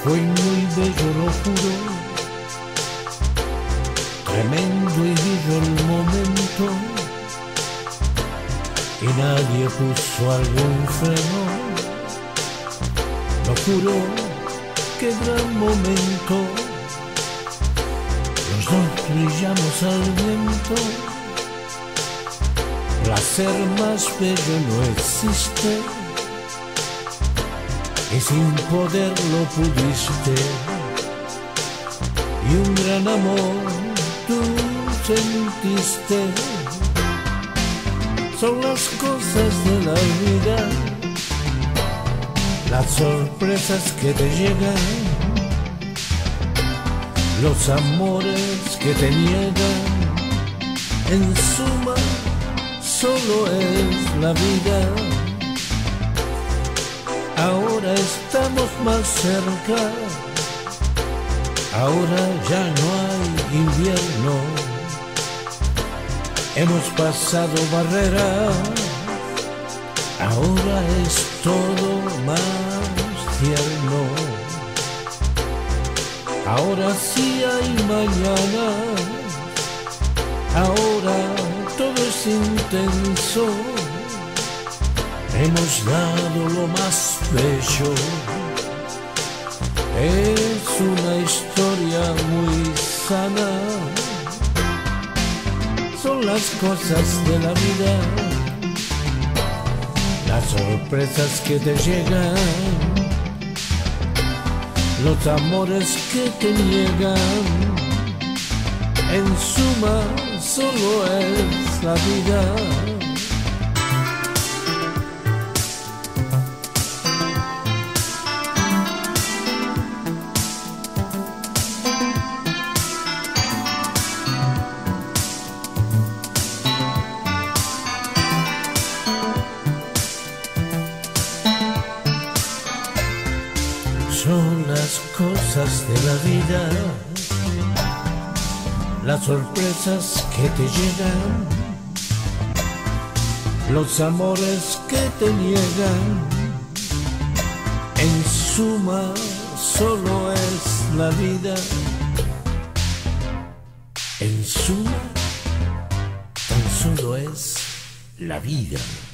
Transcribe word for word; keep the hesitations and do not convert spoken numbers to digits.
Fue muy bello, lo juro, tremendo y vivo el momento, y nadie puso algún freno. Lo juro, qué gran momento, los dos brillamos al viento. Placer más bello no existe, y sin poderlo pudiste, y un gran amor tú sentiste. Son las cosas de la vida, las sorpresas que te llegan, los amores que te niegan. En suma, solo es la vida. Ahora estamos más cerca, ahora ya no hay invierno. Hemos pasado barreras, ahora es todo más tierno. Ahora sí hay mañana, ahora todo es intenso. Hemos dado lo más bello, es una historia muy sana. Son las cosas de la vida, las sorpresas que te llegan, los amores que te niegan. En suma, solo es la vida. Son las cosas de la vida, las sorpresas que te llegan, los amores que te niegan. En suma, solo es la vida. En suma, tan solo es la vida.